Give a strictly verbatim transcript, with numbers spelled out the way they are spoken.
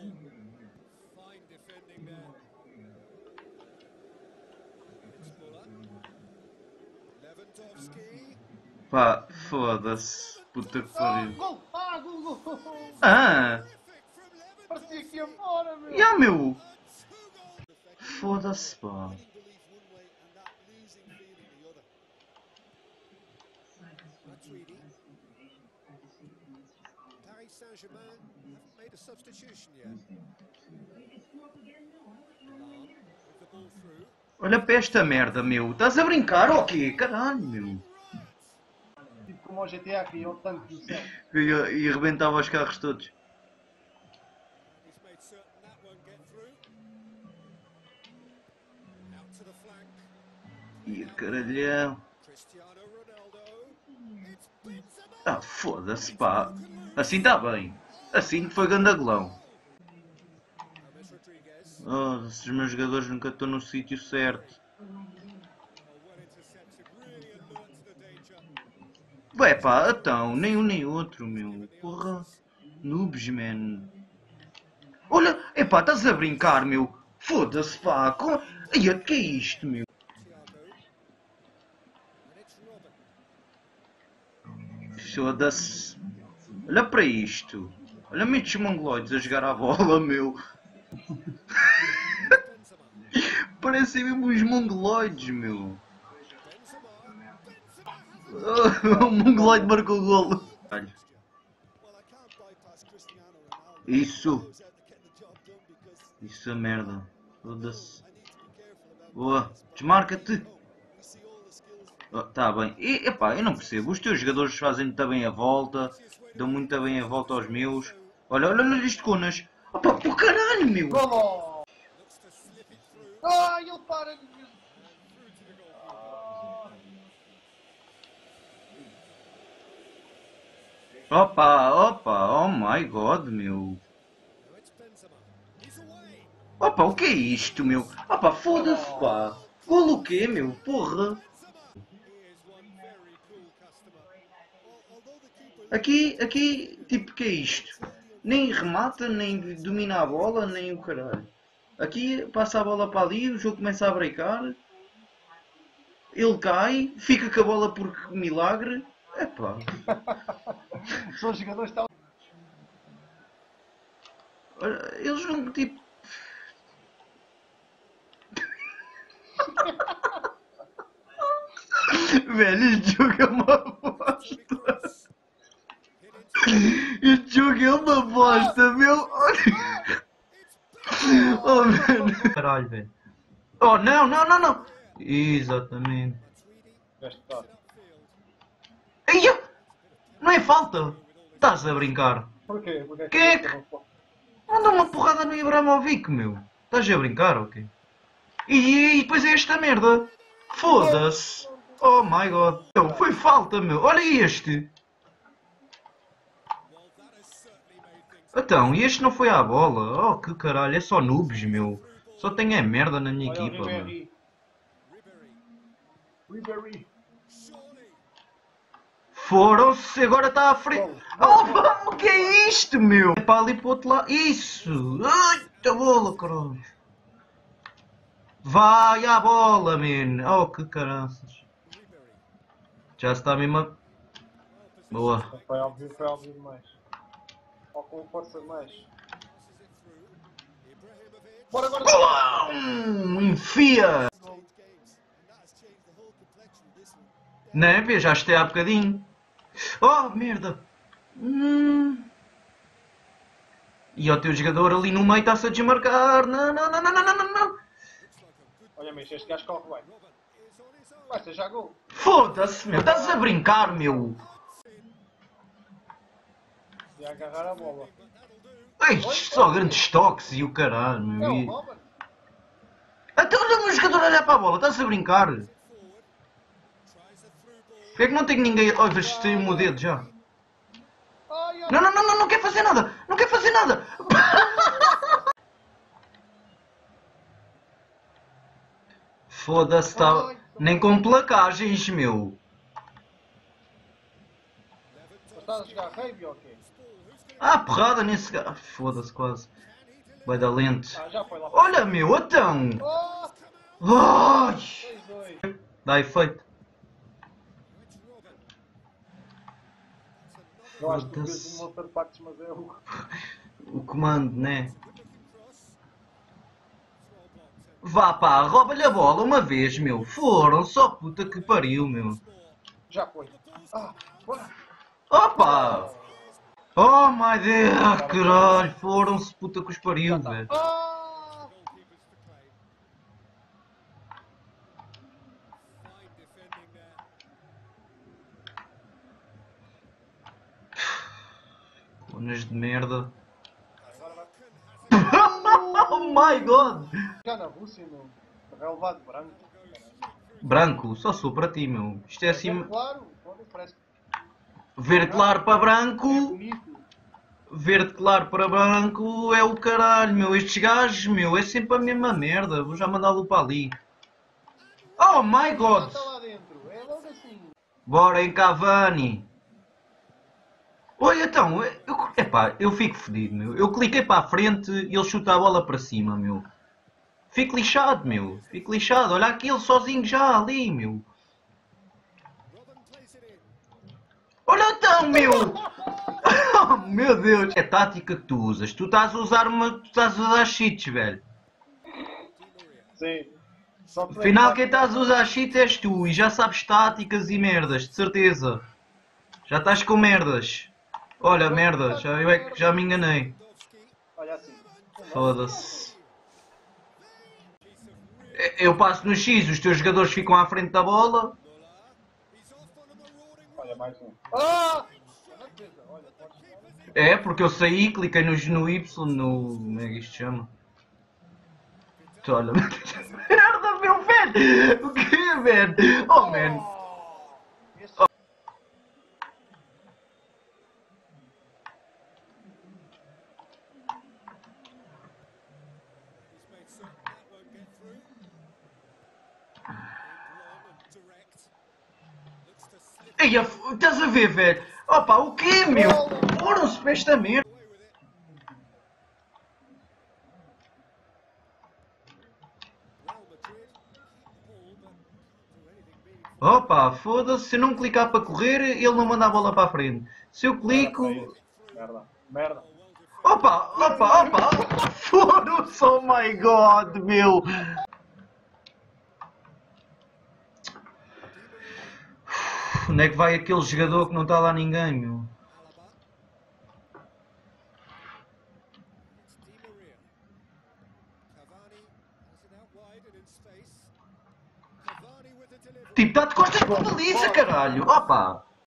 Pá, foda-se. Puta que Ah, pariu. gol! Ah, gol, gol! Ah! Parecia que ia embora, meu! Ya, meu! Foda-se, pá. Paris Saint-Germain haven't made a substitution yet. With the ball through. Olha para esta merda, meu. Estás a brincar ou quê? Caralho, meu. Tipo como o G T A cria o tanque do céu. E, e rebentava os carros todos. And he's made certain that won't get through. Out to the flank. E caralhão. Cristiano Ronaldo. It's Benzema. Ah, foda-se, pá. Assim está bem. Assim foi gandagolão. James Rodriguez. Oh, esses meus jogadores nunca estão no sítio certo. Oh, well intercepted. Really alert to the danger. Ué, pá, então, nem um nem outro, meu. Porra. Noobs, man. Olha, epá, estás a brincar, meu. Foda-se, pá. Com... Ai, o que é isto, meu? Thiago. And it's Robin. Foda-se. Olha para isto. Olha-me estes mongoloides a jogar a bola, meu. Benzema. Parecem mesmo uns mongoloides, meu. Benzema. Benzema has O mongoloide marcou o golo. Well, I can't bypass Cristiano Ronaldo. Isso. Goes out to get the job done because Isso é merda. Foda-se. I need to be careful about Boa. Desmarca-te. we see all the skills Oh, tá bem. E, epá, eu não percebo. Os teus jogadores fazem muito bem a volta. Dão muito bem a volta aos meus. Olha, olha, olha isto conas. Opa, por caralho, meu. Golo! looks to slip it through. Ah, ele para de... Through to the goalkeeper. Opa, opa, oh my god, meu. Now it's Benzema. He's away. Opa, o que é isto, meu? Opa, foda-se, pá. Golo o quê, meu? Porra. Benzema. He is one very cool customer. Al- Although the keeper Aqui, aqui, tipo, o que é isto? Nem remata, nem domina a bola, nem o caralho. Aqui passa a bola para ali, o jogo começa a brecar. Ele cai, fica com a bola por milagre. Epá. São os jogadores que estão... Olha, eles não, tipo... Velho, este jogo é uma bosta. cross. Hit into Este jogo é uma bosta, meu. Oh, mano. Caralho, velho. Oh, não, não, não, não. Exatamente. Gaste de dar. Ai, não é falta. Estás a brincar. Porquê? Porquê Quem é que... que- Manda uma porrada no Ibrahimovic, meu. Estás a brincar, ok? E, e depois é esta merda. Foda-se. Oh my god. Meu, foi falta, meu. Olha este. well, that has certainly made things. Então, e este não foi à bola? Oh, que caralho. É só noobs, meu. Só tem a merda na minha Olha o equipa, mano. Ribéry. Ribery. Ribéry. Surely. Foram-se, agora está à frente. Gol, Oh, gol, vamos, o que é isto, meu? É para ali para o outro lado. Isso. Ai, a bola, caralho. Vai à bola, man. Oh, que caraças. Ribery. Já está mesmo a... Boa. Foi óbvio, foi óbvio demais. Ou com força demais. Passes it through. Ibrahimovic. Bora agora! Boa! Hum, enfia. Changed games. And that has changed the whole complexion of this one. Não, vê, já estei há bocadinho. Oh, merda. Hum. E o teu jogador ali no meio está-se a desmarcar. Não, não, não, não, não, não, não. Looks like a good Olha, mas este gajo corre bem. Robin is on his own. Basta já gol. Foda-se, meu. Estás a brincar, meu. E a agarrar a bola. But that'll do. Ei, só grandes toques e o caralho, É meu. o E... Robin. Então olha o jogador a olhar para a bola. Estás a brincar. Forward. Tries a through ball. Porquê é que não tem ninguém... Olha, vejo se tem o meu dedo já. Ai, ai. Não, não, não, não, não quer fazer nada. Não quer fazer nada. Foda-se, tá... Nem com placagens, meu. Mas estás a jogar rugby ou quê? Ah, porrada nesse gajo. Foda-se quase. Can he Vai dar lento. Ah, já foi lá. Olha, meu, então! Oh! Ai! dois dois. Dá efeito. Eu acho que tu Foda-se. fez um monte de partes, mas é o... O comando, né? Vá pá, rouba-lhe a bola uma vez, meu. Foram, só puta que pariu, meu. Já foi. Ah, bora. Opa! Oh my Deus, caralho, foram-se puta que os pariu, tá. velho. Ah! Conas de merda. Agora vai. Oh my god! Já na Rússia, meu. Relevado branco. Branco, só sou para ti, meu. Isto é assim. É claro, foda-se, parece que Verde claro para é branco. bonito. Verde claro para branco é o caralho, meu. Estes gajos, meu, é sempre a mesma merda. Vou já mandá-lo para ali. Oh my god! Está lá dentro, é logo assim. Bora em Cavani. Oi, então, eu, epá, eu fico fedido, meu. Eu cliquei para a frente e ele chuta a bola para cima, meu. Fico lixado, meu. Fico lixado. Olha aquele sozinho já ali, meu. Olha então, meu. Oh, meu Deus. É a tática que tu usas. Tu estás a usar uma... Tu estás a usar cheats, velho. Sim. Só que Afinal, quem estás a usar cheats és tu. E já sabes táticas e merdas, de certeza. Já estás com merdas. Olha, merdas. Já, eu é que já me enganei. olha assim. Foda-se. Eu passo no X, os teus jogadores ficam à frente da bola. Olha mais um. Ah! Olha, pode... É, porque eu saí, cliquei no, no Y, no... Como é que isto se chama? Tu, olha... Merda, meu velho! O que, velho? Oh, man! Esse... Ei, estás a ver, velho? Opa, o quê, meu? Foram-se para esta merda. Opa, foda-se, se eu não clicar para correr, ele não manda a bola para a frente. Se eu clico... Merda, merda. Opa, opa, opa! Foram-se, oh my god, meu! Onde é que vai aquele jogador que não está lá ninguém, meu? Tipo, está de costas para a baliza, caralho! Opa!